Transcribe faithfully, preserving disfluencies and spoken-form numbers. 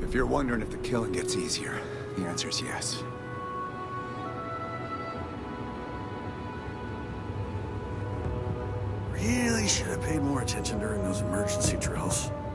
If you're wondering if the killing gets easier, the answer is yes. Really should have paid more attention during those emergency drills.